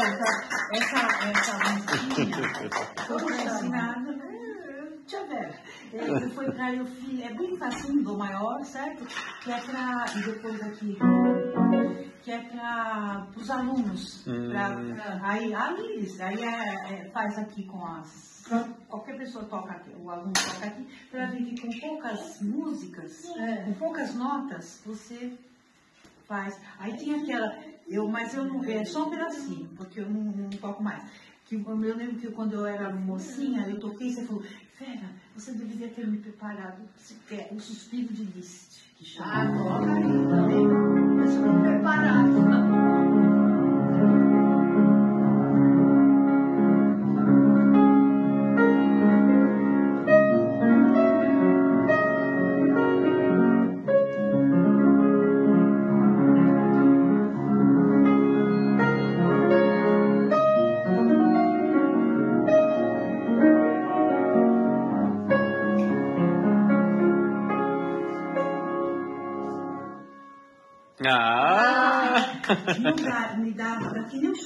essa musiquinha foi ensinada. Deixa eu ver. Foi para eu filho, é bem facinho do maior, certo? Que é para. E depois aqui. Que é para os alunos. Aí faz aqui com as. Qualquer pessoa toca aqui, o aluno toca aqui, para ver que com poucas músicas, com poucas notas, você faz. Aí tem aquela. Mas eu não. É só um pedacinho, porque eu não toco mais. Eu lembro que quando eu era mocinha, eu toquei e você falou, Vera, você deveria ter me preparado o suspiro de Liszt, que chama. Toca aí também. Eu estou preparado. Ah! Não dá, me dá que nem